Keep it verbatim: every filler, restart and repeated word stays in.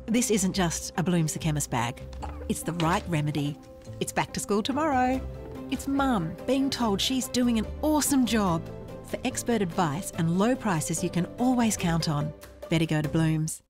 This isn't just a Blooms The Chemist bag. It's the right remedy. It's back to school tomorrow. It's mum being told she's doing an awesome job. For expert advice and low prices you can always count on, better go to Blooms.